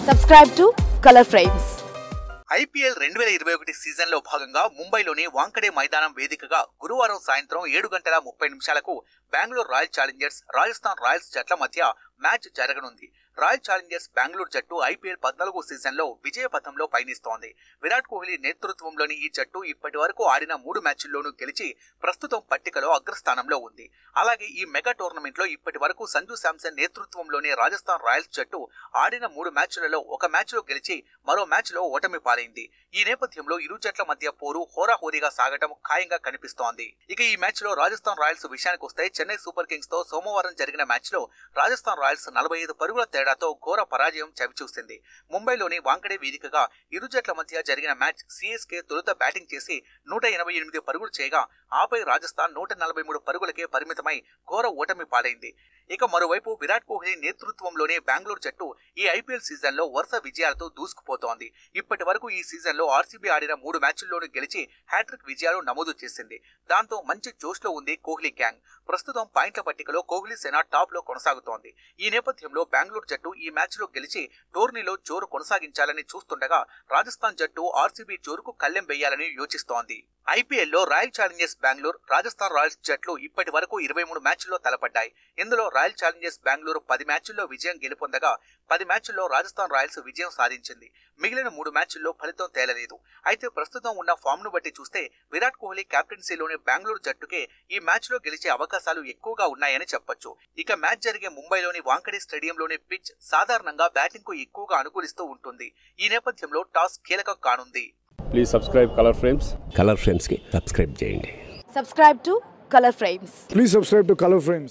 Subscribe to Color Frames. IPL 2021 సీజన్లో భాగంగా ముంబైలోని వాంకడే మైదానం వేదికగా గురువారం సాయంత్రం 7:30 Bengaluru Royal Challengers Rajasthan Royals జట్ల మధ్య మ్యాచ్ జరగనుంది. రాయల్ ఛాలెంజర్స్ బెంగళూరు జట్టు IPL 14వ సీజన్లో విజయ పథంలో పయనిస్తోంది. విరాట్ కోహ్లీ నేతృత్వంలోని ఈ జట్టు ఇప్పటి వరకు ఆడిన 3 మ్యాచ్ల్లోనూ గెలిచి ప్రస్తుతం పట్టికలో అగ్రస్థానంలో ఉంది. అలాగే ఈ మెగా టోర్నమెంట్లో ఇప్పటి వరకు సంజు శాంసన్ నేతృత్వంలోని రాజస్థాన్ రాయల్స్ జట్టు ఆడిన 3 మ్యాచ్లలో ఒక మ్యాచ్లో గెలిచి మరో మ్యాచ్లో ఓటమి పాలైంది. ఈ నేపథ్యంలో ఇరు జట్ల మధ్య పోరు హోరాహోరీగా సాగటం ఖాయంగా కనిపిస్తోంది. ఇక ఈ మ్యాచ్లో రాజస్థాన్ రాయల్స్ విషయానికి వస్తే చెన్నై సూపర్ కింగ్స్ తో సోమవారం జరిగిన మ్యాచ్లో రాజస్థాన్ రాయల్స్ 45 పరుగుల తేడాతో ఘోర పరాజయం చవిచూసింది. ముంబైలోని వాంకడే వేదికగా ఇరు జట్ల మధ్య జరిగిన మ్యాచ్ CSK తొలుత బ్యాటింగ్ చేసి 188 పరుగులు చేయగా ఆపై రాజస్థాన్ 143 పరుగులకే పరిమితమై ఘోర ఓటమి పాలైంది. ఇక మరోవైపు విరాట్ కోహ్లీ నేతృత్వంలోని బెంగళూరు జట్టు ఈ IPL సీజన్లో వరుస విజయాలతో దూసుకుపోతోంది. ఇప్పటి వరకు ఈ సీజన్లో RCB ఆడిన 3 మ్యాచ్ల్లోనూ గెలిచి హ్యాట్రిక్ విజయాలు నమోదు చేసింది. దాంతో మంచి జోష్లో ఉంది కోహ్లీ గ్యాంగ్. ప్రస్తుతం పాయింట్ల పట్టికలో కోహ్లీ సేన టాప్ లో కొనసాగుతోంది. ఈ నేపథ్యంలో బెంగళూరు జట్టు ఈ మ్యాచ్లో గెలిచి టోర్నీలో జోరు కొనసాగించాలని చూస్తుండగా రాజస్థాన్ జట్టు RCB జోరుకు కళ్ళెం వేయాలని యోచిస్తోంది. IPLలో Royal Challengers Bengaluru Rajasthan Royals జట్లు ఇప్పటి వరకు 23 మ్యాచ్ల్లో తలపడ్డాయి. ఇందులో రాయల్ ఛాలెంజర్స్ బెంగళూరు 10 మ్యాచ్ల్లో విజయం గెలుపొందగా 10 మ్యాచ్ల్లో రాజస్థాన్ రాయల్స్ విజయం సాధించింది. మిగిలిన 3 మ్యాచ్ల్లో ఫలితం తేలలేదు. అయితే ప్రస్తుతం ఉన్న ఫామ్ ను బట్టి చూస్తే విరాట్ కోహ్లీ కెప్టెన్సీలోని బెంగళూరు జట్టుకే ఈ మ్యాచ్లో గెలిచే అవకాశాలు ఎక్కువగా ఉన్నాయని చెప్పొచ్చు. ఇక మ్యాచ్ జరిగే ముంబైలోని వాంకడే స్టేడియంలోని పిచ్ సాధారణంగా బ్యాటింగ్ కు ఎక్కువగా అనుకూలిస్తూ ఉంటుంది. ఈ నేపథ్యంలో టాస్ కీలకం కానుంది. Please subscribe colour frames. Colour frames కి సబ్స్క్రైబ్ చేయండి. Subscribe to Color Frames. Please subscribe to Color Frames.